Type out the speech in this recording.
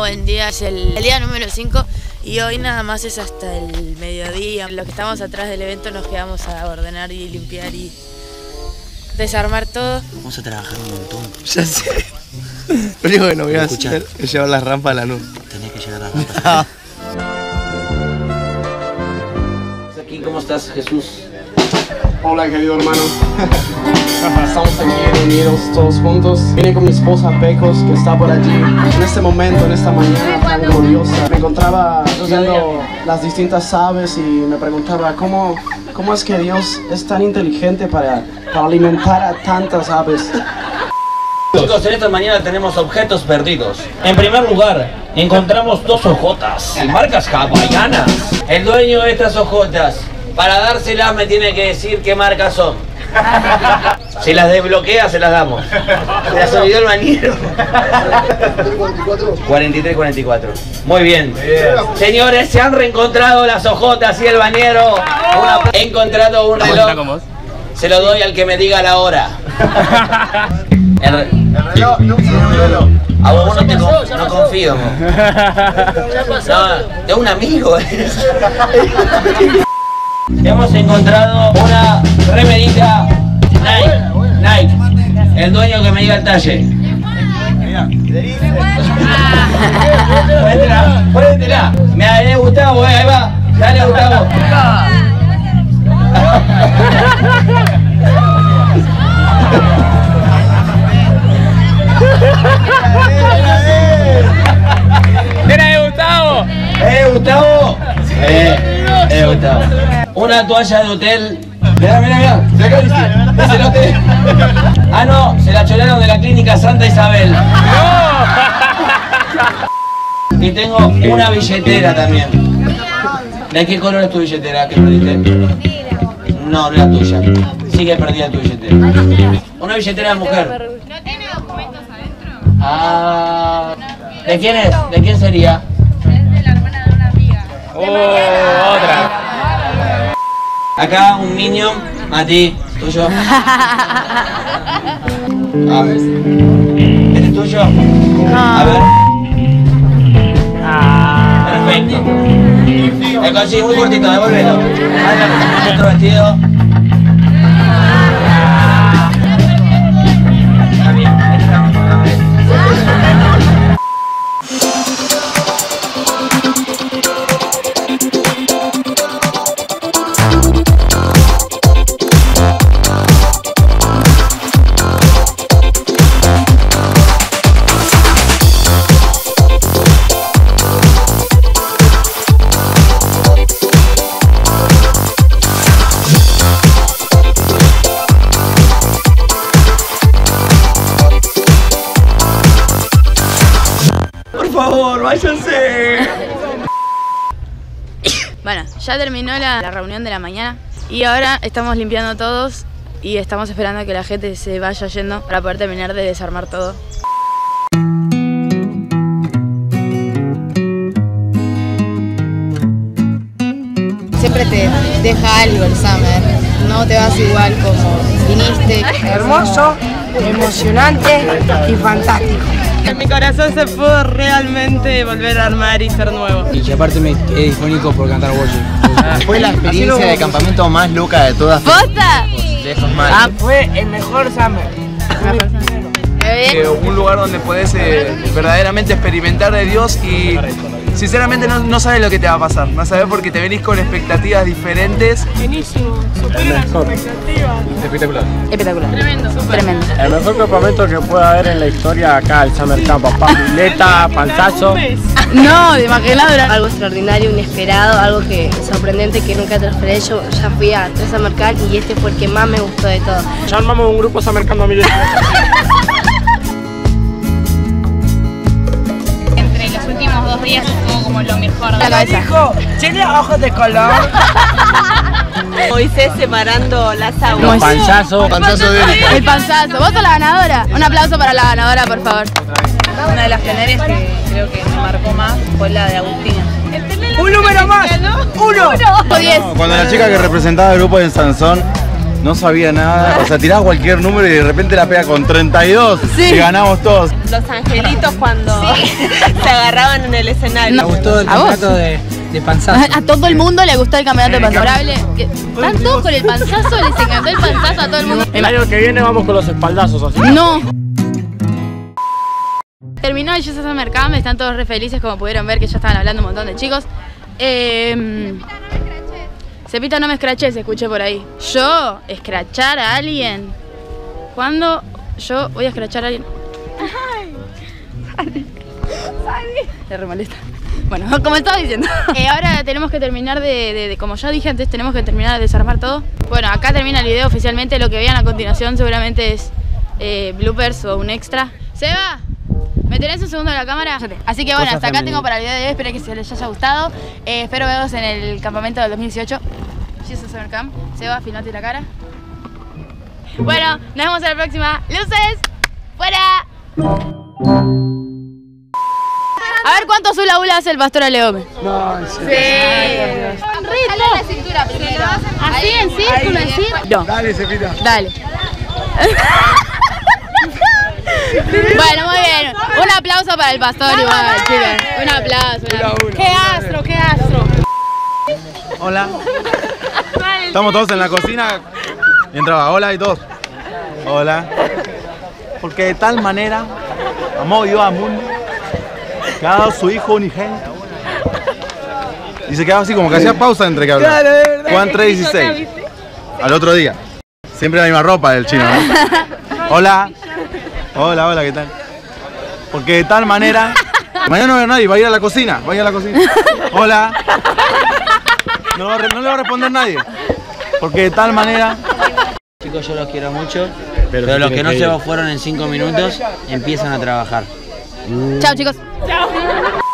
buen día, es el día número 5 y hoy nada más es hasta el mediodía. Los que estamos atrás del evento nos quedamos a ordenar y limpiar y desarmar todo. Vamos a trabajar un montón. Ya sé. Lo único que no voy a hacer es llevar la rampa a la nube. Tenés que llevar la rampa. Aquí, ¿cómo estás, Jesús? Hola, querido hermano. Estamos aquí reunidos todos juntos. Vine con mi esposa Pecos, que está por allí. En este momento, en esta mañana tan gloriosa, me encontraba viendo las distintas aves y me preguntaba cómo es que Dios es tan inteligente para alimentar a tantas aves. Chicos, en esta mañana tenemos objetos perdidos. En primer lugar, encontramos 2 hojotas y marcas hawaianas. El dueño de estas hojotas, para dárselas me tiene que decir qué marcas son. Si las desbloquea, se las damos. Se las olvidó el bañero. 43-44. Muy bien. Señores, se han reencontrado las hojotas y el bañero. He encontrado un reloj. Se lo doy al que me diga la hora. A vos no confío. No, es un amigo. Hemos encontrado una remerita Nike. El dueño que me diga el talle. Póntela. Me ha gustado, ahí va. Dale, Gustavo. ¡Mira, Gustavo! Gustavo! Gustavo. Una toalla de hotel. Mirá. Es el hotel. Ah, no, se la choraron de la clínica Santa Isabel. ¡No! Y tengo una billetera también. ¿De qué color es tu billetera que perdiste? No, no es la tuya. Sigue perdida tu billetera. Una billetera de mujer. ¿No tiene documentos adentro? Ah. ¿De quién es? ¿De quién sería? Es de la hermana de una amiga. Otra. Acá un niño, Mati, tuyo. ¿Este es tuyo? A ver. Perfecto. Sí, muy cortito, devuélvelo. Otro vestido. Está bien, por favor, váyanse. Bueno, ya terminó la reunión de la mañana y ahora estamos limpiando todos y estamos esperando a que la gente se vaya yendo para poder terminar de desarmar todo. Siempre te deja algo el Summer, no te vas igual como viniste. Hermoso, emocionante y fantástico. En mi corazón se pudo realmente volver a armar y ser nuevo. Y aparte me quedé disfónico por cantar Worship. Fue la experiencia de campamento más loca de todas. ¡Posta! Lejos mal. Fue el mejor Summer. Un lugar donde podés verdaderamente experimentar de Dios y sinceramente no sabes lo que te va a pasar. No sabes porque te venís con expectativas diferentes. Buenísimo, supera las expectativas. Espectacular. Espectacular. Tremendo. Tremendo. El mejor campamento que pueda haber en la historia acá, el Summer Camp. Pileta, panzazo. No, de maquiladora. Algo extraordinario, inesperado, algo que sorprendente que nunca te esperé. Yo ya fui a 3 Summer Camp y este fue el que más me gustó de todo. Ya armamos un grupo Summer Camp 2018. Entre los últimos 2 días estuvo como lo mejor de La cabeza. Dijo, tiene ojos de color. Moisés separando las aguas. Los panzazos. Panzazo de Erika. El panzazo. ¿Vos sos la ganadora? Un aplauso para la ganadora, por favor. Una de las plenarias que creo que me marcó más fue la de Agustina. Un número más. 1. O 10. Cuando la chica que representaba el grupo de Sansón no sabía nada. O sea, tiraba cualquier número y de repente la pega con 32 y ganamos todos. Los angelitos cuando se agarraban en el escenario. Me gustó el campeonato de panzazo. A todo el mundo le gustó el campeonato de panzazo. Están todos con el panzazo, les encantó el panzazo a todo el mundo. El año que viene vamos con los espaldazos así. No. Terminó el Jesus Summer Camp, están todos re felices como pudieron ver que ya estaban hablando un montón de chicos. Cepita, no me escraches, escuché por ahí. Yo, escrachar a alguien. ¿Cuándo yo voy a escrachar a alguien? Ay, te re molesta. Bueno, como estaba diciendo. Ahora tenemos que terminar como ya dije antes, tenemos que terminar de desarmar todo. Bueno, acá termina el video oficialmente. Lo que vean a continuación seguramente es bloopers o un extra. Seba, ¿me tenés un segundo en la cámara? Así que bueno, hasta acá tengo para el video de hoy. Espero que se les haya gustado. Espero verlos en el campamento del 2018. Jesus Summer Camp. Seba, filmate la cara. Bueno, nos vemos en la próxima. ¡Luces! ¡Fuera! A ver cuánto hula hula hace el pastor Aleome. No, sí. Jala la cintura primero. Así en círculo, en círculo. No. Dale, Cepita. Dale. Bueno, muy bien. Un aplauso para el pastor igual, chicas. Un aplauso. ¡Qué astro, qué astro! Hola. Estamos todos en la cocina. Y entraba, hola y todos. Hola. Porque de tal manera amó Dios al mundo que ha dado su hijo unigénito. Y se quedaba así como que hacía pausa entre que hablaba. Juan 3:16. Al otro día. Siempre la misma ropa del chino, ¿no? Hola. Hola, hola, ¿qué tal? Porque de tal manera... Mañana no va a haber nadie, va a ir a la cocina. Va a ir a la cocina. Hola. No le va a responder nadie. Porque de tal manera... Chicos, yo los quiero mucho, pero los que no se fueron en 5 minutos empiezan a trabajar. Chao, chicos. Chao.